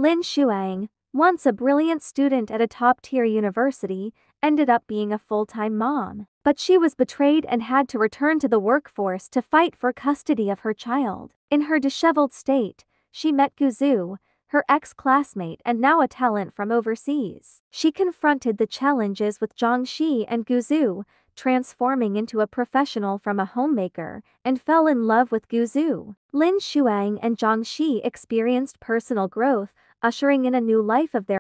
Lin Shuang, once a brilliant student at a top-tier university, ended up being a full-time mom. But she was betrayed and had to return to the workforce to fight for custody of her child. In her disheveled state, she met Gu Zhu, her ex-classmate and now a talent from overseas. She confronted the challenges with Zhang Shi and Gu Zhu, transforming into a professional from a homemaker, and fell in love with Gu Zhu. Lin Shuang and Zhang Shi experienced personal growth, ushering in a new life of their